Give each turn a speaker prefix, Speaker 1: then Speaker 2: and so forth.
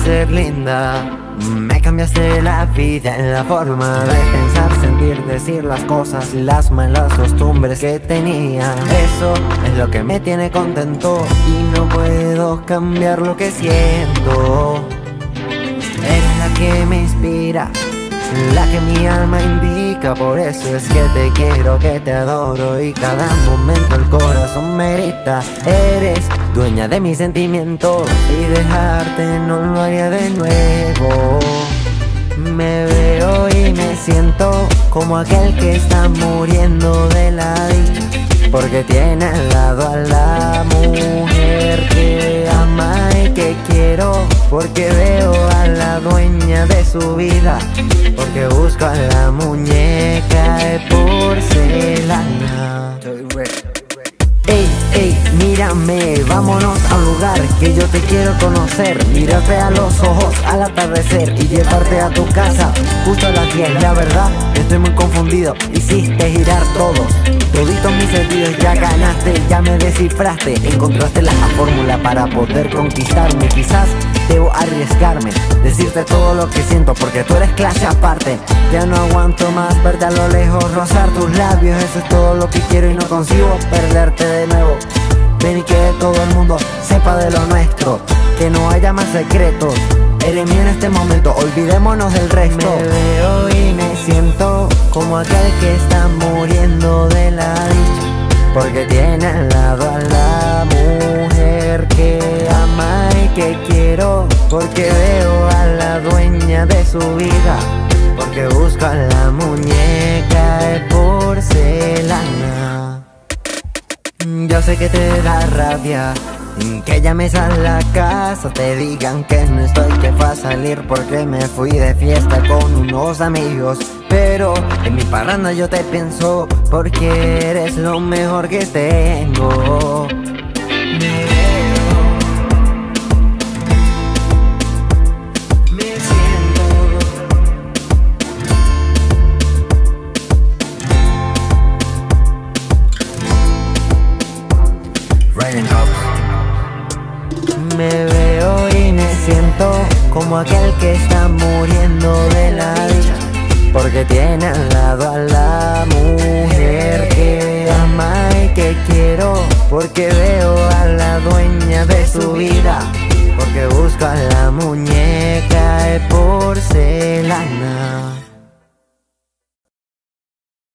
Speaker 1: ser linda. Me cambiaste la vida en la forma de pensar, sentir, decir las cosas y las malas costumbres que tenía. Eso es lo que me tiene contento y no puedo cambiar lo que siento. Eres la que me inspira, la que mi alma indica. Por eso es que te quiero, que te adoro y cada momento el corazón me grita. Eres dueña de mis sentimientos y dejarte no lo haría de nuevo. Me veo y me siento como aquel que está muriendo de la dicha, porque tiene al lado a la mujer que ama y que quiero, porque veo a la dueña de su vida, porque busco a la muñeca de porcelana. Ey, ey, mírame, vámonos a un lugar que yo te quiero conocer. Mírate a los ojos al atardecer y llevarte a tu casa justo a las 10. La verdad, estoy muy confundido, hiciste girar todo. Toditos mis sentidos ya ganaste, ya me descifraste. Encontraste la fórmula para poder conquistarme. Quizás debo arriesgarme, decirte todo lo que siento, porque tú eres clase aparte. Ya no aguanto más verte a lo lejos, rozar tus labios. Eso es todo lo que quiero y no consigo perderte de nuevo. Ven y que todo el mundo sepa de lo nuestro, que no haya más secretos. Eres mío en este momento, olvidémonos del resto. Me veo y me siento como aquel que está muriendo de la dicha, porque tiene al lado a la mujer que ama y que quiero, porque veo a la dueña de su vida, porque busco a la muñeca de porcelana. Yo sé que te da rabia que llames a la casa, te digan que no estoy, que fue a salir porque me fui de fiesta con unos amigos. Pero en mi parranda yo te pienso, porque eres lo mejor que tengo. Me veo y me siento como aquel que está muriendo de la dicha, porque tiene al lado a la mujer que ama y que quiero, porque veo a la dueña de su vida, porque busco a la muñeca de porcelana.